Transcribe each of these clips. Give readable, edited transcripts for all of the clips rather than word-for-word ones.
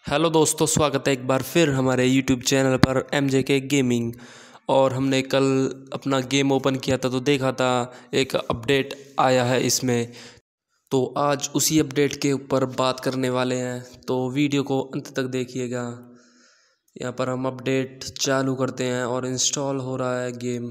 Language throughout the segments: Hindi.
हेलो दोस्तों, स्वागत है एक बार फिर हमारे यूट्यूब चैनल पर MJK गेमिंग। और हमने कल अपना गेम ओपन किया था तो देखा था एक अपडेट आया है इसमें। तो आज उसी अपडेट के ऊपर बात करने वाले हैं, तो वीडियो को अंत तक देखिएगा। यहाँ पर हम अपडेट चालू करते हैं और इंस्टॉल हो रहा है गेम।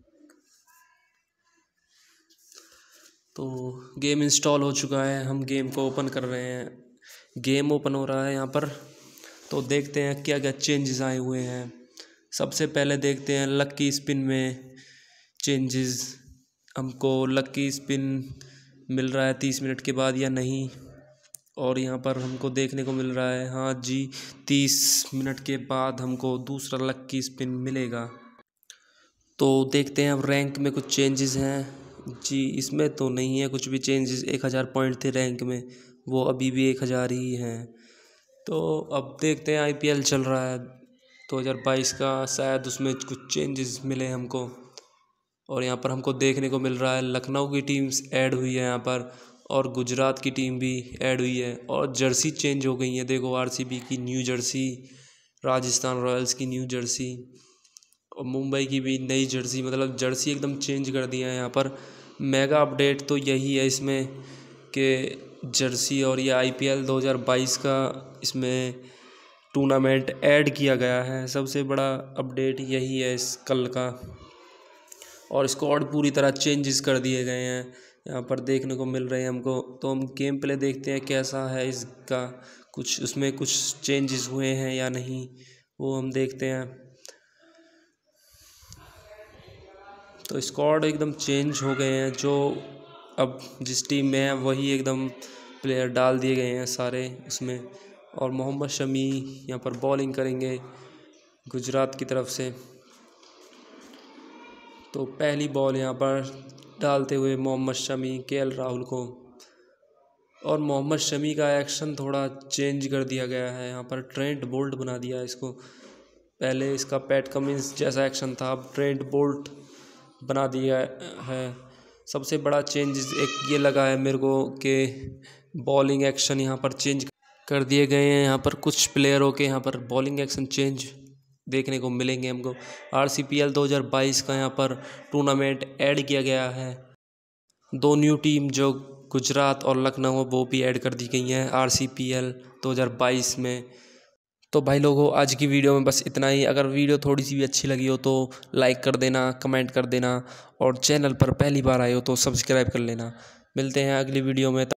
तो गेम इंस्टॉल हो चुका है, हम गेम को ओपन कर रहे हैं। गेम ओपन हो रहा है यहाँ पर, तो देखते हैं क्या क्या चेंजेस आए हुए हैं। सबसे पहले देखते हैं लक्की स्पिन में चेंजेस। हमको लक्की स्पिन मिल रहा है 30 मिनट के बाद या नहीं। और यहाँ पर हमको देखने को मिल रहा है, हाँ जी, 30 मिनट के बाद हमको दूसरा लक्की स्पिन मिलेगा। तो देखते हैं अब रैंक में कुछ चेंजेस हैं जी। इसमें तो नहीं है कुछ भी चेंजेस। 1000 पॉइंट थे रैंक में, वो अभी भी 1000 ही हैं। तो अब देखते हैं, IPL चल रहा है 2022 का, शायद उसमें कुछ चेंजेस मिले हमको। और यहाँ पर हमको देखने को मिल रहा है लखनऊ की टीम्स ऐड हुई है यहाँ पर, और गुजरात की टीम भी ऐड हुई है। और जर्सी चेंज हो गई है, देखो RCB की न्यू जर्सी, राजस्थान रॉयल्स की न्यू जर्सी, और मुंबई की भी नई जर्सी। मतलब जर्सी एकदम चेंज कर दिया है यहाँ पर। मेगा अपडेट तो यही है इसमें कि जर्सी और ये IPL 2022 का इसमें टूर्नामेंट ऐड किया गया है। सबसे बड़ा अपडेट यही है इस कल का। और स्क्वाड पूरी तरह चेंजेस कर दिए गए हैं, यहाँ पर देखने को मिल रहे हैं हमको। तो हम गेम प्ले देखते हैं कैसा है इसका, कुछ उसमें कुछ चेंजेस हुए हैं या नहीं, वो हम देखते हैं। तो स्क्वाड एकदम चेंज हो गए हैं, जो अब जिस टीम में है वही एकदम प्लेयर डाल दिए गए हैं सारे उसमें। और मोहम्मद शमी यहाँ पर बॉलिंग करेंगे गुजरात की तरफ से। तो पहली बॉल यहाँ पर डालते हुए मोहम्मद शमी KL राहुल को। और मोहम्मद शमी का एक्शन थोड़ा चेंज कर दिया गया है, यहाँ पर ट्रेंट बोल्ट बना दिया है इसको। पहले इसका पैट कमिंस जैसा एक्शन था, अब ट्रेंट बोल्ट बना दिया है। सबसे बड़ा चेंज एक ये लगा है मेरे को कि बॉलिंग एक्शन यहाँ पर चेंज कर दिए गए हैं। यहाँ पर कुछ प्लेयरों के यहाँ पर बॉलिंग एक्शन चेंज देखने को मिलेंगे हमको। RCPL 2022 का यहाँ पर टूर्नामेंट ऐड किया गया है। 2 न्यू टीम जो गुजरात और लखनऊ, वो भी ऐड कर दी गई हैं RCPL 2022 में। तो भाई लोगों, आज की वीडियो में बस इतना ही। अगर वीडियो थोड़ी सी भी अच्छी लगी हो तो लाइक कर देना, कमेंट कर देना, और चैनल पर पहली बार आए हो तो सब्सक्राइब कर लेना। मिलते हैं अगली वीडियो में।